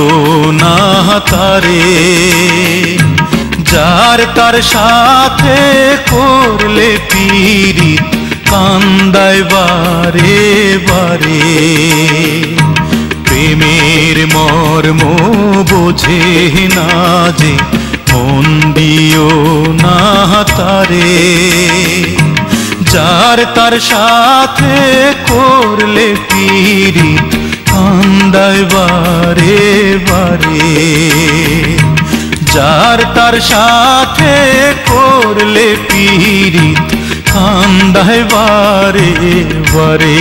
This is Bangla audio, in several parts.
না তারে, যার তার সাথে করলে পীড়িত কান্দায় বারে বারে। প্রেমের মর্ম বোঝে না যে মন দিও না তারে, যার তার সাথে করলে পীড়িত কান্দায় বারে বারে। যার তার সাথে করলে পীড়িত কান্দায় বারে বারে।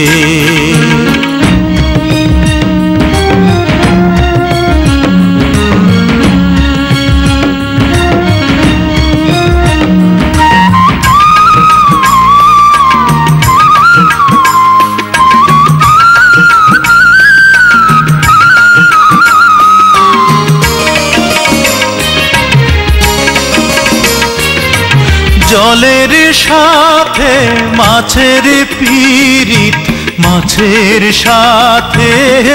জলের সাথে মাছের পীড়িত, মাছের সাথে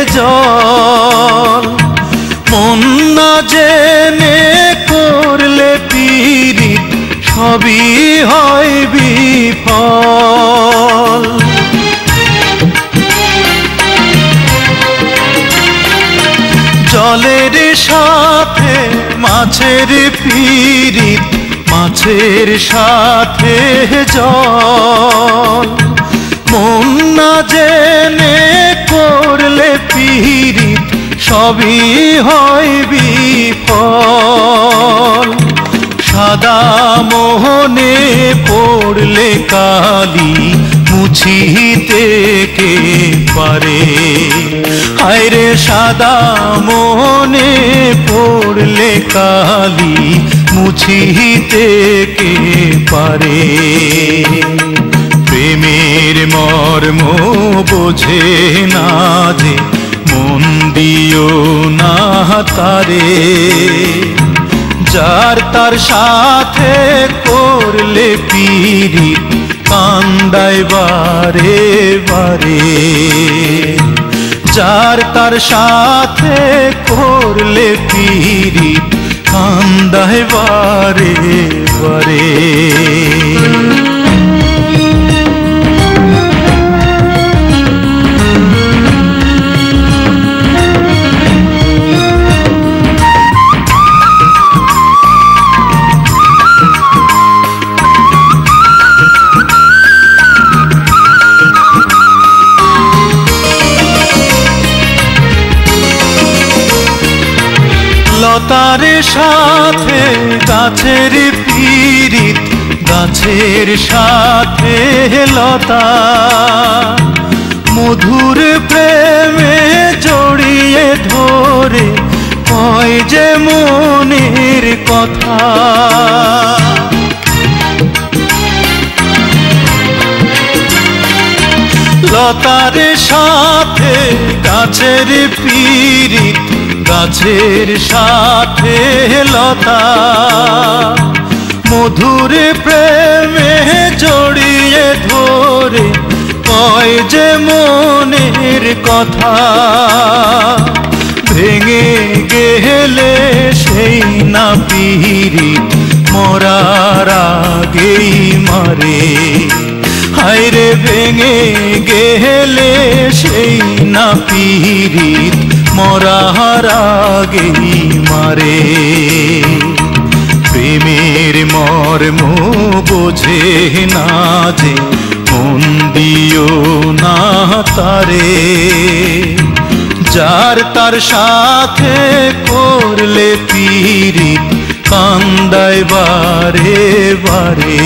জল। মন না জেনে করলে পীড়িত সবই হয় বিফল। জলের সাথে মাছের পীড়িত, মাছের সাথে জল। মন না জেনে করলে পীড়িত সবই হয় বিফল। সাদা মোহনে পড়লে কালি মুছিতে কে পারে। হায়রে সাদা মোহনে পড়লে কালি মুছিতে কে পারে। প্রেমের মর্ম বোঝে না যে মন দিও না তারে, যার তার সাথে করলে পীড়িত কান্দায় বারে বারে। যার তার সাথে করলে পীড়িত কান্দায় বারে বারে। লতার সাথে গাছের পীড়িত, গাছের সাথে লতা। মধুর প্রেমে জড়িয়ে ধরে কয় যে মনের কথা। লতার সাথে গাছের পীড়িত, গাছের সাথে লতা। মধুর প্রেমে জড়িয়ে ধরে কয় যে মনের কথা। ভেঙে গেলে সেই না পীড়িত মরার আগেই মারে। হায়রে ভেঙে গেলে সেই না পীড়িত মরার আগেই মারে। প্রেমের মর্ম বোঝে না যে মন দিও না তারে, যার তার সাথে করলে পীড়িত কান্দায় বারে বারে।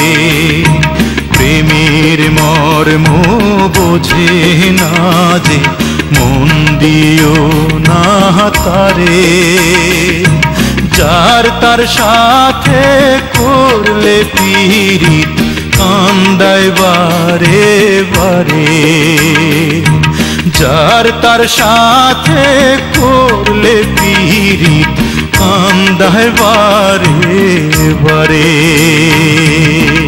প্রেমের মর্ম বোঝে না যে মন দিও না তারে, যার তার সাথে করলে পীড়িত কান্দায় বারে বারে। যার তার সাথে করলে পীড়িত কান্দায় বারে বারে।